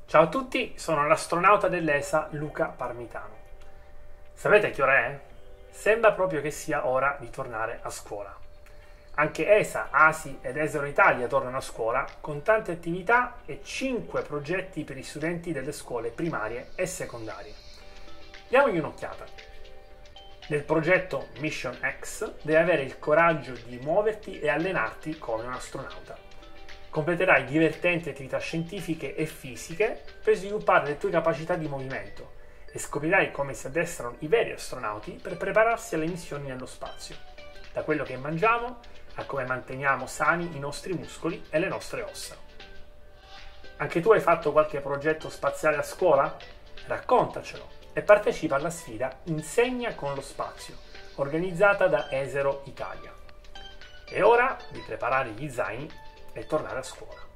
Ciao a tutti, sono l'astronauta dell'ESA Luca Parmitano. Sapete che ora è? Sembra proprio che sia ora di tornare a scuola. Anche ESA, ASI ed ESARO Italia tornano a scuola con tante attività e 5 progetti per gli studenti delle scuole primarie e secondarie. Diamogli un'occhiata. Nel progetto Mission X devi avere il coraggio di muoverti e allenarti come un astronauta. Completerai divertenti attività scientifiche e fisiche per sviluppare le tue capacità di movimento e scoprirai come si addestrano i veri astronauti per prepararsi alle missioni nello spazio, da quello che mangiamo a come manteniamo sani i nostri muscoli e le nostre ossa. Anche tu hai fatto qualche progetto spaziale a scuola? Raccontacelo e partecipa alla sfida Insegna con lo spazio, organizzata da ESARO Italia. È ora di preparare gli zaini e tornare a scuola.